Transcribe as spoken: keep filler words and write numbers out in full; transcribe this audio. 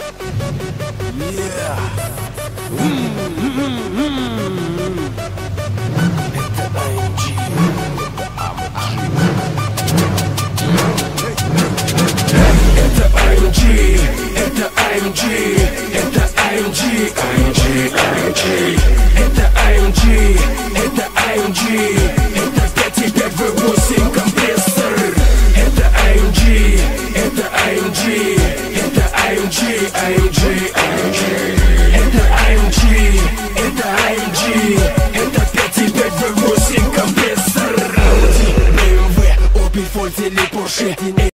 Это эй эм джи, это эй эм джи, это эй эм джи, эй эм джи, эй эм джи. Это эй эм джи, это эй эм джи, это пять и пять вэ восемь компрессор. Это эй эм джи, это эй эм джи, это эй эм джи, эй эм джи, эй эм джи. Это эй эм джи, это эй эм джи, это пять и пять вэ восемь компрессор. Audi, бэ эм вэ, Opel, Volt или Porsche.